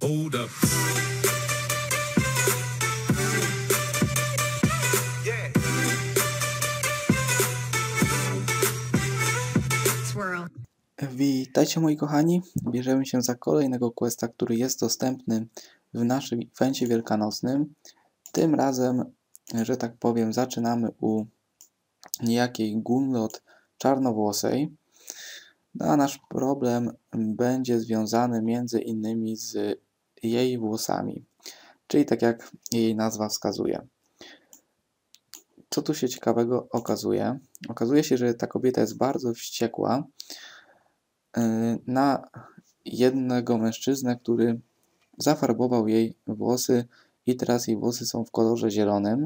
Hold up. Swirl. Witajcie moi kochani, bierzemy się za kolejnego questa, który jest dostępny w naszym evencie wielkanocnym. Tym razem, że tak powiem, zaczynamy u niejakiej Gunlod Czarnowłosej. A nasz problem będzie związany między innymi z jej włosami, czyli tak jak jej nazwa wskazuje. Co tu się ciekawego okazuje? Okazuje się, że ta kobieta jest bardzo wściekła na jednego mężczyznę, który zafarbował jej włosy i teraz jej włosy są w kolorze zielonym.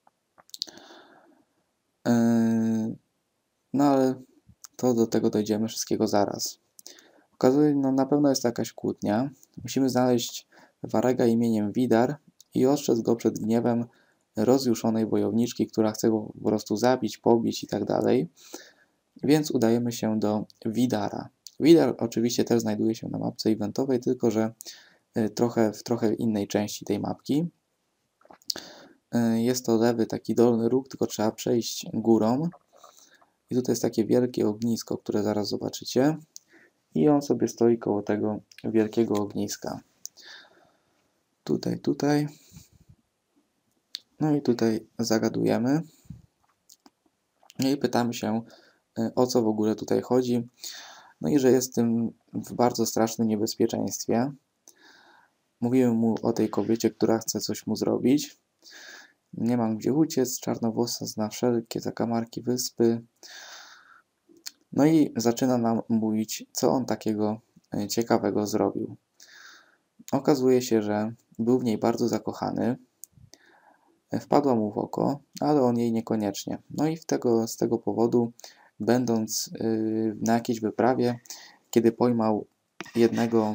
No ale to do tego dojdziemy wszystkiego zaraz. Okazuje, no na pewno jest to jakaś kłótnia. Musimy znaleźć Warega imieniem Widar i ostrzec go przed gniewem rozjuszonej wojowniczki, która chce go po prostu zabić, pobić i tak dalej. Więc udajemy się do Widara. Widar oczywiście też znajduje się na mapce eventowej, tylko że w trochę innej części tej mapki. Jest to lewy taki dolny róg, tylko trzeba przejść górą. I tutaj jest takie wielkie ognisko, które zaraz zobaczycie. I on sobie stoi koło tego wielkiego ogniska. Tutaj. No i tutaj zagadujemy. No i pytamy się, o co w ogóle tutaj chodzi. No i że jest tym w bardzo strasznym niebezpieczeństwie. Mówimy mu o tej kobiecie, która chce coś mu zrobić. Nie mam gdzie uciec, czarnowłosa zna wszelkie zakamarki wyspy. No i zaczyna nam mówić, co on takiego ciekawego zrobił. Okazuje się, że był w niej bardzo zakochany. Wpadła mu w oko, ale on jej niekoniecznie. No i z tego powodu, będąc na jakiejś wyprawie, kiedy pojmał jednego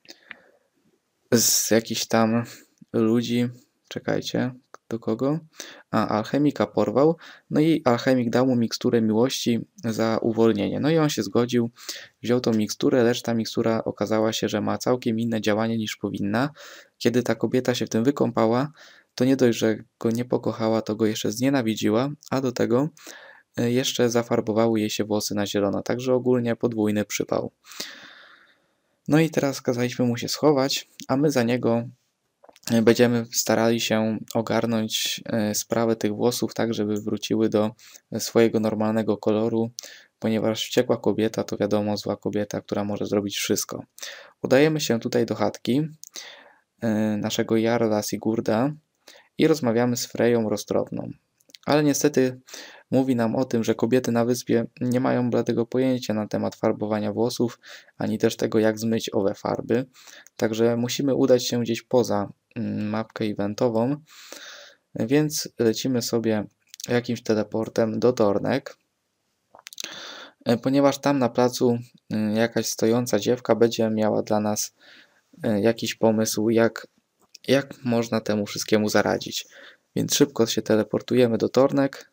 z jakichś tam ludzi, czekajcie, do kogo? Alchemika porwał, no i alchemik dał mu miksturę miłości za uwolnienie. No i on się zgodził, wziął tą miksturę, lecz ta mikstura okazała się, że ma całkiem inne działanie niż powinna. Kiedy ta kobieta się w tym wykąpała, to nie dość, że go nie pokochała, to go jeszcze znienawidziła, a do tego jeszcze zafarbowały jej się włosy na zielono, także ogólnie podwójny przypał. No i teraz kazaliśmy mu się schować, a my za niego będziemy starali się ogarnąć sprawę tych włosów tak, żeby wróciły do swojego normalnego koloru, ponieważ wściekła kobieta to wiadomo zła kobieta, która może zrobić wszystko. Udajemy się tutaj do chatki naszego Jarla Sigurda i rozmawiamy z Freją Roztropną. Ale niestety mówi nam o tym, że kobiety na wyspie nie mają bladego pojęcia na temat farbowania włosów, ani też tego, jak zmyć owe farby. Także musimy udać się gdzieś poza mapkę eventową, więc lecimy sobie jakimś teleportem do Tornek, ponieważ tam na placu jakaś stojąca dziewka będzie miała dla nas jakiś pomysł, jak można temu wszystkiemu zaradzić. Więc szybko się teleportujemy do Tornek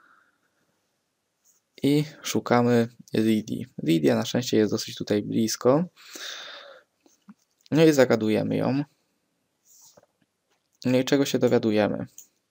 i szukamy Lidii. Lidia na szczęście jest dosyć tutaj blisko. No i zagadujemy ją. No i czego się dowiadujemy?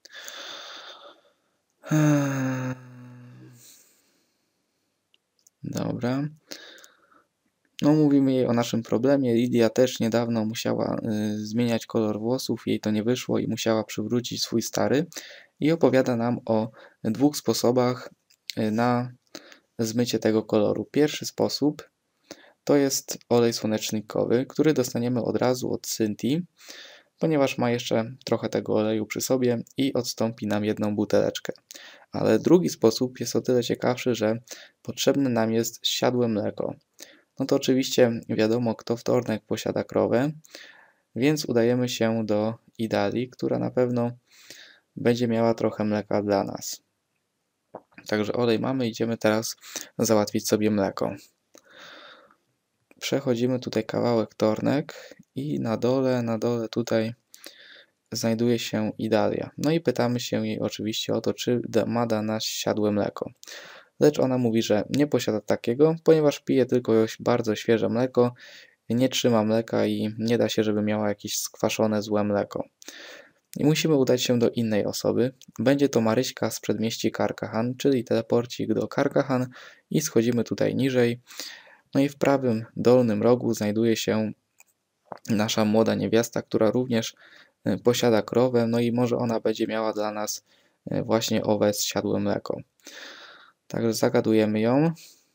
Dobra. No mówimy jej o naszym problemie. Lidia też niedawno musiała zmieniać kolor włosów. Jej to nie wyszło i musiała przywrócić swój stary. I opowiada nam o dwóch sposobach na zmycie tego koloru. Pierwszy sposób to jest olej słonecznikowy, który dostaniemy od razu od Cynthii, ponieważ ma jeszcze trochę tego oleju przy sobie i odstąpi nam jedną buteleczkę. Ale drugi sposób jest o tyle ciekawszy, że potrzebne nam jest zsiadłe mleko. No to oczywiście wiadomo, kto w Tornek posiada krowę, więc udajemy się do Idali, która na pewno będzie miała trochę mleka dla nas. Także olej mamy, idziemy teraz załatwić sobie mleko. Przechodzimy tutaj kawałek Tornek i na dole tutaj znajduje się Idalia. No i pytamy się jej oczywiście o to, czy ma dla nas siadłe mleko. Lecz ona mówi, że nie posiada takiego, ponieważ pije tylko bardzo świeże mleko nie trzyma mleka i nie da się, żeby miała jakieś skwaszone, złe mleko. I musimy udać się do innej osoby. Będzie to Maryśka z przedmieści Carcahan, czyli teleporcik do Carcahan i schodzimy tutaj niżej. No i w prawym dolnym rogu znajduje się nasza młoda niewiasta, która również posiada krowę, no i może ona będzie miała dla nas właśnie owe zsiadłe mleko. Także zagadujemy ją.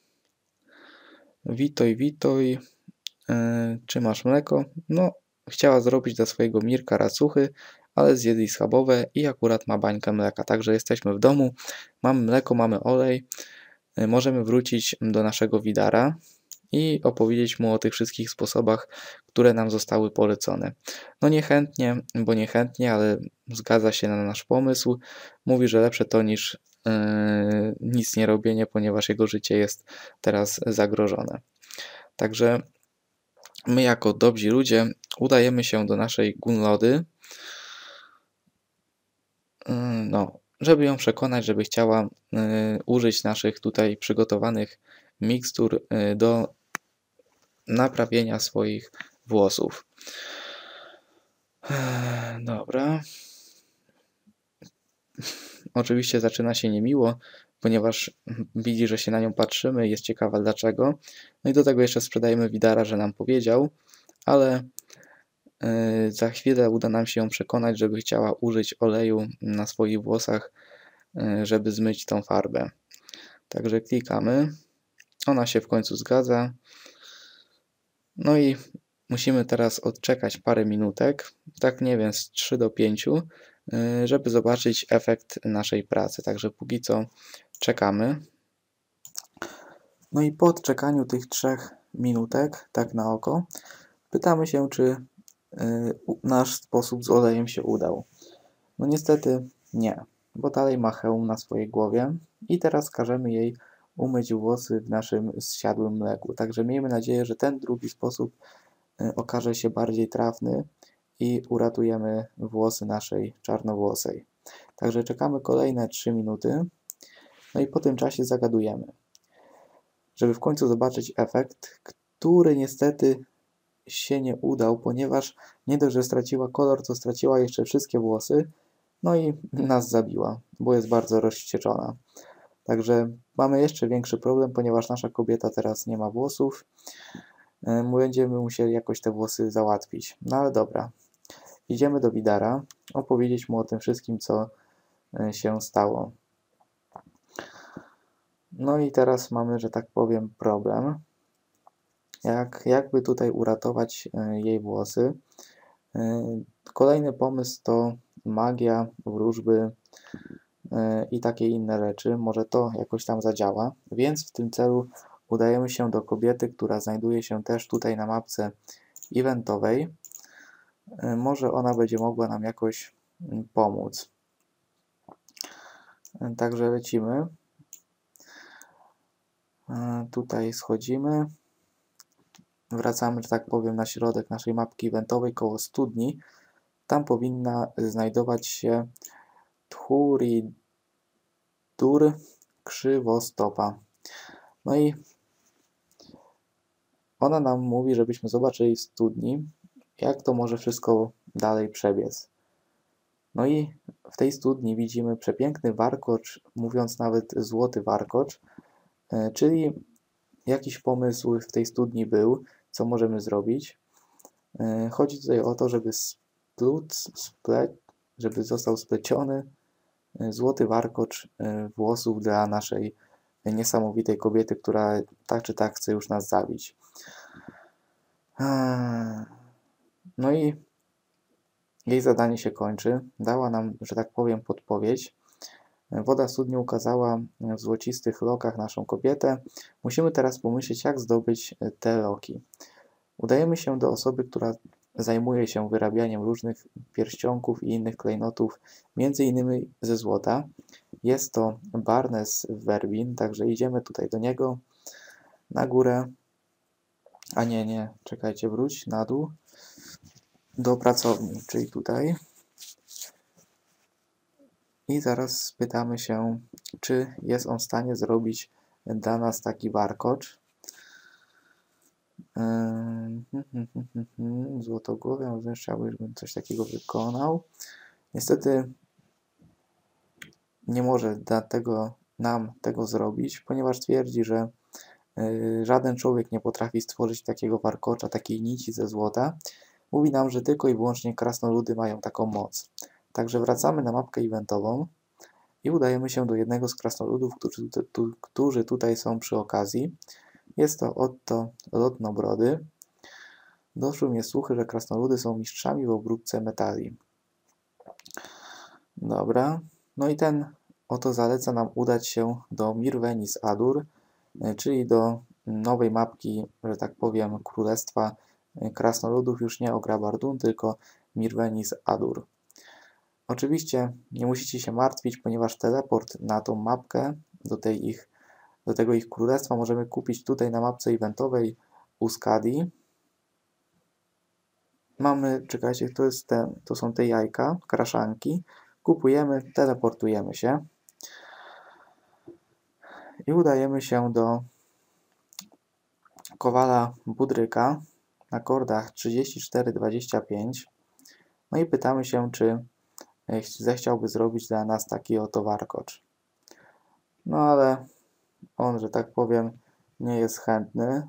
Witoj, witoj, czy masz mleko? No, chciała zrobić dla swojego Mirka racuchy, ale zjedli schabowe i akurat ma bańkę mleka. Także jesteśmy w domu, mamy mleko, mamy olej, możemy wrócić do naszego widara i opowiedzieć mu o tych wszystkich sposobach, które nam zostały polecone. No niechętnie, bo niechętnie, ale zgadza się na nasz pomysł. Mówi, że lepsze to niż nic nie robienie, ponieważ jego życie jest teraz zagrożone. Także my jako dobrzy ludzie udajemy się do naszej Gunlody, no, żeby ją przekonać, żeby chciała użyć naszych tutaj przygotowanych mikstur do naprawienia swoich włosów. Dobra. Oczywiście zaczyna się niemiło, ponieważ widzi, że się na nią patrzymy i jest ciekawa dlaczego. No i do tego jeszcze sprzedajemy widara, że nam powiedział, ale za chwilę uda nam się ją przekonać, żeby chciała użyć oleju na swoich włosach, żeby zmyć tą farbę. Także klikamy. Ona się w końcu zgadza. No i musimy teraz odczekać parę minutek, tak nie wiem, z 3 do 5, żeby zobaczyć efekt naszej pracy. Także póki co czekamy. No i po odczekaniu tych 3 minutek, tak na oko, pytamy się, czy nasz sposób z olejem się udał. No niestety nie, bo dalej ma hełm na swojej głowie i teraz każemy jej umyć włosy w naszym zsiadłym mleku. Także miejmy nadzieję, że ten drugi sposób okaże się bardziej trafny i uratujemy włosy naszej czarnowłosej. Także czekamy kolejne 3 minuty, no i po tym czasie zagadujemy, żeby w końcu zobaczyć efekt, który niestety się nie udał, ponieważ nie dość, że straciła kolor, to straciła jeszcze wszystkie włosy, no i nas zabiła, bo jest bardzo rozwścieczona. Także mamy jeszcze większy problem, ponieważ nasza kobieta teraz nie ma włosów. Będziemy musieli jakoś te włosy załatwić. No ale dobra. Idziemy do widara, opowiedzieć mu o tym wszystkim, co się stało. No i teraz mamy, że tak powiem, problem. Jakby tutaj uratować jej włosy. Kolejny pomysł to magia, wróżby i takie inne rzeczy. Może to jakoś tam zadziała. Więc w tym celu udajemy się do kobiety, która znajduje się też tutaj na mapce eventowej. Może ona będzie mogła nam jakoś pomóc. Także lecimy. Tutaj schodzimy. Wracamy, że tak powiem, na środek naszej mapki eventowej koło studni. Tam powinna znajdować się Tchuridur Krzywostopa. No i ona nam mówi, żebyśmy zobaczyli w studni, jak to może wszystko dalej przebiec. No i w tej studni widzimy przepiękny warkocz, mówiąc nawet złoty warkocz, czyli jakiś pomysł w tej studni był, co możemy zrobić. Chodzi tutaj o to, żeby został spleciony złoty warkocz włosów dla naszej niesamowitej kobiety, która tak czy tak chce już nas zabić. No i jej zadanie się kończy. Dała nam, że tak powiem, podpowiedź. Woda studni ukazała w złocistych lokach naszą kobietę. Musimy teraz pomyśleć, jak zdobyć te loki. Udajemy się do osoby, która zajmuje się wyrabianiem różnych pierścionków i innych klejnotów, między innymi ze złota. Jest to Barnes Werbin, także idziemy tutaj do niego, na górę. A nie, czekajcie, wróć na dół, do pracowni, czyli tutaj. I zaraz spytamy się, czy jest on w stanie zrobić dla nas taki warkocz. Złotogłowy, a też chciałbym, żebym coś takiego wykonał. Niestety nie może nam tego zrobić, ponieważ twierdzi, że żaden człowiek nie potrafi stworzyć takiego warkocza, takiej nici ze złota. Mówi nam, że tylko i wyłącznie krasnoludy mają taką moc. Także wracamy na mapkę eventową i udajemy się do jednego z krasnoludów, którzy tutaj są przy okazji. Jest to Otto Lotnobrody. Doszły mnie słuchy, że krasnoludy są mistrzami w obróbce metali. Dobra, no i ten oto zaleca nam udać się do Mirvenis Adur, czyli do nowej mapki, że tak powiem, Królestwa Krasnoludów, już nie Ograbardun, tylko Mirvenis Adur. Oczywiście nie musicie się martwić, ponieważ teleport na tą mapkę, do tego ich królestwa możemy kupić tutaj na mapce eventowej u Skadi. Mamy, czekajcie, to są te jajka, kraszanki. Kupujemy, teleportujemy się i udajemy się do Kowala Budryka na kordach 34-25. No i pytamy się, czy zechciałby zrobić dla nas taki oto warkocz. No ale on, że tak powiem, nie jest chętny.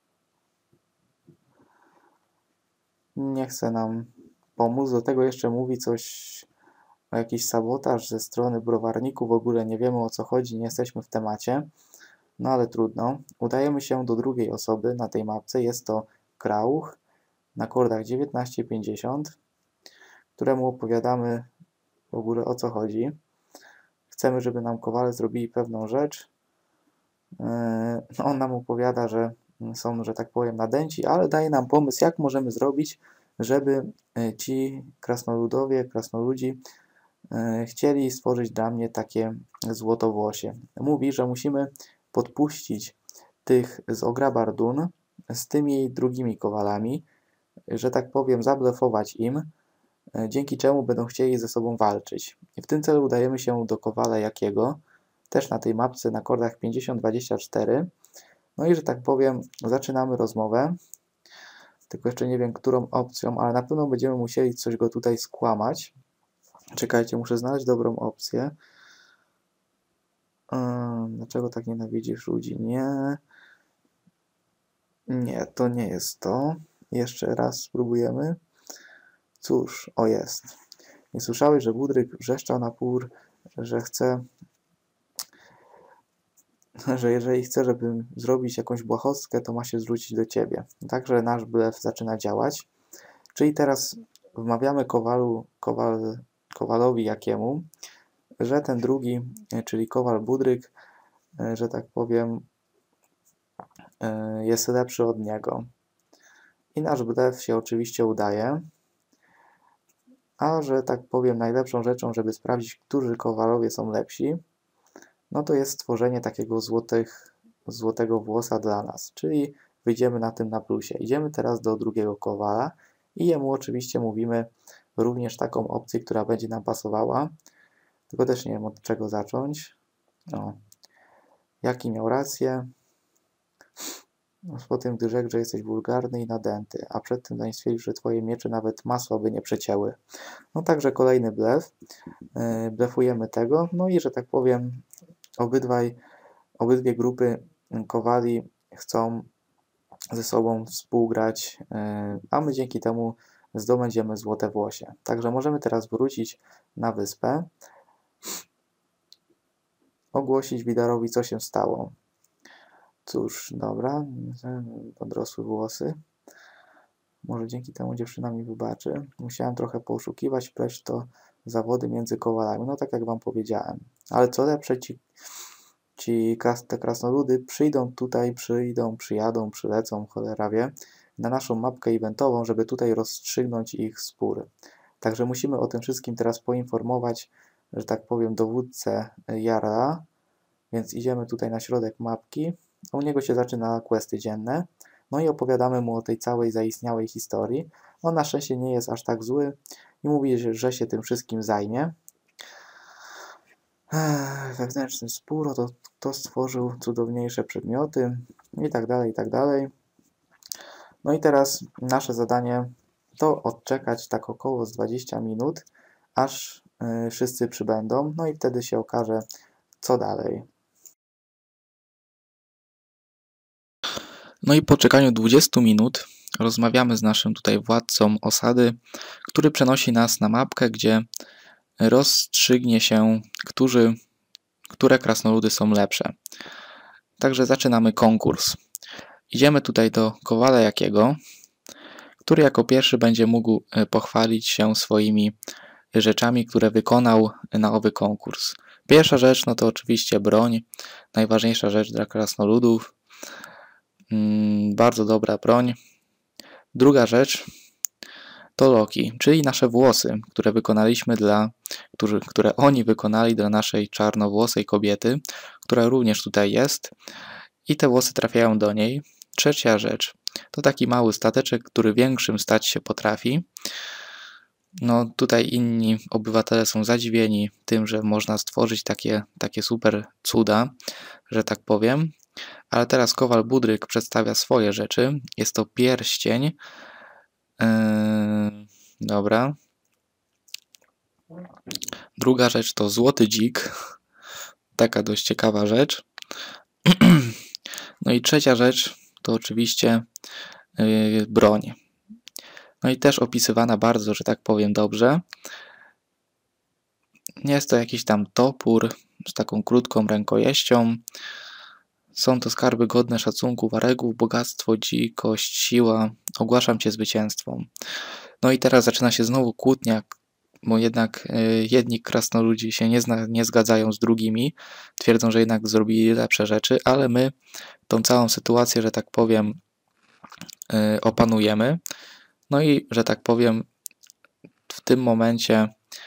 Nie chce nam pomóc. Do tego jeszcze mówi coś o jakiś sabotaż ze strony browarników. W ogóle nie wiemy, o co chodzi, nie jesteśmy w temacie. No ale trudno. Udajemy się do drugiej osoby na tej mapce. Jest to Krauch na kordach 19-50, któremu opowiadamy w ogóle, o co chodzi. Chcemy, żeby nam kowale zrobili pewną rzecz. On nam opowiada, że są, że tak powiem, nadęci, ale daje nam pomysł, jak możemy zrobić, żeby ci krasnoludzi chcieli stworzyć dla mnie takie złotowłosie. Mówi, że musimy podpuścić tych z Ograbardun z tymi drugimi kowalami, że tak powiem, zablefować im, dzięki czemu będą chcieli ze sobą walczyć. I w tym celu udajemy się do kowala Jakiego, też na tej mapce na kordach 50-24. No i, że tak powiem, zaczynamy rozmowę. Tylko jeszcze nie wiem, którą opcją, ale na pewno będziemy musieli coś go tutaj skłamać. Czekajcie, muszę znaleźć dobrą opcję. Dlaczego tak nienawidzisz ludzi? Nie. Nie, to nie jest to. Jeszcze raz spróbujemy. Cóż, o jest. Nie słyszałeś, że Budryk wrzeszczał na pór, że chce, że jeżeli chce, żeby zrobić jakąś błahostkę, to ma się zwrócić do ciebie. Także nasz blef zaczyna działać. Czyli teraz wmawiamy Kowalowi Jakiemu, że ten drugi, czyli Kowal Budryk, że tak powiem, jest lepszy od niego. I nasz blef się oczywiście udaje. A że tak powiem, najlepszą rzeczą, żeby sprawdzić, którzy kowalowie są lepsi, no to jest stworzenie takiego złotego włosa dla nas. Czyli wyjdziemy na tym na plusie. Idziemy teraz do drugiego kowala i jemu oczywiście mówimy również taką opcję, która będzie nam pasowała. Tylko też nie wiem, od czego zacząć. No. Jaki miał rację? Po tym, gdy rzekł, że jesteś wulgarny i nadęty, a przed tym zanim stwierdził, że twoje miecze nawet masła by nie przecięły. No także kolejny blef. Blefujemy tego. No i, że tak powiem, obydwie grupy kowali chcą ze sobą współgrać, a my dzięki temu zdobędziemy złote włosie. Także możemy teraz wrócić na wyspę, ogłosić Widarowi, co się stało. Cóż, dobra, podrosły włosy. Może dzięki temu dziewczyna mi wybaczy. Musiałem trochę poszukiwać, wpleść to zawody między kowalami. No tak jak wam powiedziałem. Ale co lepsze, te krasnoludy przyjdą tutaj, przyjadą, przylecą, cholera wie, na naszą mapkę eventową, żeby tutaj rozstrzygnąć ich spór. Także musimy o tym wszystkim teraz poinformować, że tak powiem, dowódcę Jarla. Więc idziemy tutaj na środek mapki. U niego się zaczyna questy dzienne. No i opowiadamy mu o tej całej zaistniałej historii. On na szczęście nie jest aż tak zły i mówi, że się tym wszystkim zajmie. Wewnętrzny spór, to kto stworzył cudowniejsze przedmioty i tak dalej, i tak dalej. No i teraz nasze zadanie to odczekać tak około z 20 minut, aż wszyscy przybędą, no i wtedy się okaże, co dalej. No i po czekaniu 20 minut rozmawiamy z naszym tutaj władcą osady, który przenosi nas na mapkę, gdzie rozstrzygnie się, które krasnoludy są lepsze. Także zaczynamy konkurs. Idziemy tutaj do Kowala Jakiego, który jako pierwszy będzie mógł pochwalić się swoimi rzeczami, które wykonał na owy konkurs. Pierwsza rzecz no to oczywiście broń, najważniejsza rzecz dla krasnoludów. Bardzo dobra broń. Druga rzecz to loki, czyli nasze włosy, które oni wykonali dla naszej czarnowłosej kobiety, która również tutaj jest i te włosy trafiają do niej. Trzecia rzecz to taki mały stateczek, który większym stać się potrafi. No tutaj inni obywatele są zadziwieni tym, że można stworzyć takie super cuda, że tak powiem. Ale teraz Kowal Budryk przedstawia swoje rzeczy. Jest to pierścień. Dobra. Druga rzecz to złoty dzik. Taka dość ciekawa rzecz. No i trzecia rzecz to oczywiście broń. No i też opisywana bardzo, że tak powiem, dobrze. Jest to jakiś tam topór z taką krótką rękojeścią. Są to skarby godne szacunku waregów, bogactwo, dzikość, siła. Ogłaszam cię zwycięstwem. No i teraz zaczyna się znowu kłótnia, bo jednak jedni krasnoludzi się nie zgadzają z drugimi. Twierdzą, że jednak zrobili lepsze rzeczy, ale my tą całą sytuację, że tak powiem, opanujemy. No i, że tak powiem, w tym momencie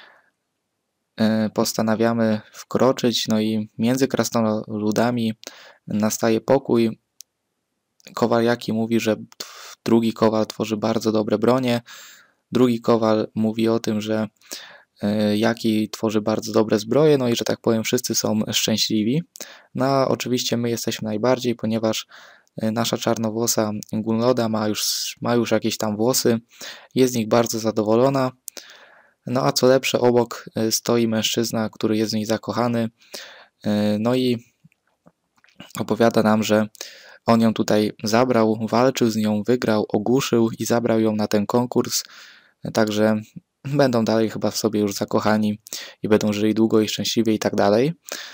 postanawiamy wkroczyć, no i między krasnoludami nastaje pokój. Kowal Jaki mówi, że drugi kowal tworzy bardzo dobre bronie. Drugi kowal mówi o tym, że Jaki tworzy bardzo dobre zbroje, no i, że tak powiem, wszyscy są szczęśliwi. No a oczywiście my jesteśmy najbardziej, ponieważ nasza czarnowłosa Gunloda ma już jakieś tam włosy, jest z nich bardzo zadowolona. No a co lepsze, obok stoi mężczyzna, który jest w niej zakochany, no i opowiada nam, że on ją tutaj zabrał, walczył z nią, wygrał, ogłuszył i zabrał ją na ten konkurs, także będą dalej chyba w sobie już zakochani i będą żyli długo i szczęśliwie i tak dalej.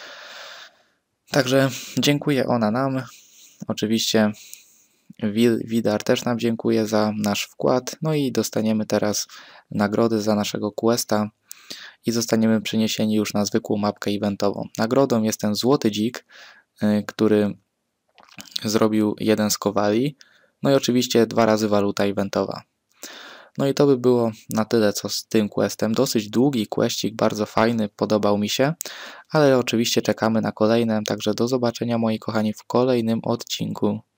Także dziękuję ona nam, oczywiście Widar też nam dziękuję za nasz wkład, no i dostaniemy teraz nagrody za naszego questa i zostaniemy przeniesieni już na zwykłą mapkę eventową. Nagrodą jest ten złoty dzik, który zrobił jeden z kowali, no i oczywiście 2 razy waluta eventowa. No i to by było na tyle co z tym questem. Dosyć długi questik, bardzo fajny, podobał mi się, ale oczywiście czekamy na kolejne, także do zobaczenia moi kochani w kolejnym odcinku.